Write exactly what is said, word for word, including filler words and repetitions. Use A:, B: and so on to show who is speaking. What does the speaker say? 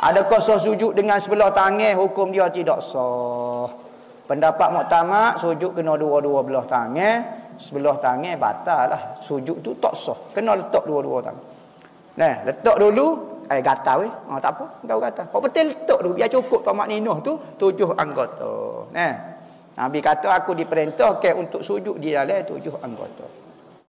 A: Adakah sah sujud dengan sebelah tangan? Hukum dia tidak sah. Pendapat muktamad sujud kena dua-dua belah tangan. Sebelah tangan batal lah. Sujud tu tak sah. Kena letak dua-dua tangan. Nah, letak dulu. Eh, gatal weh. Oh, tak apa. Kau gatal. Kau betul letak dulu. Biar cukup tamak ninah tu. Tujuh anggota. Nah. Nabi kata aku diperintahkan untuk sujud di dalam tujuh anggota.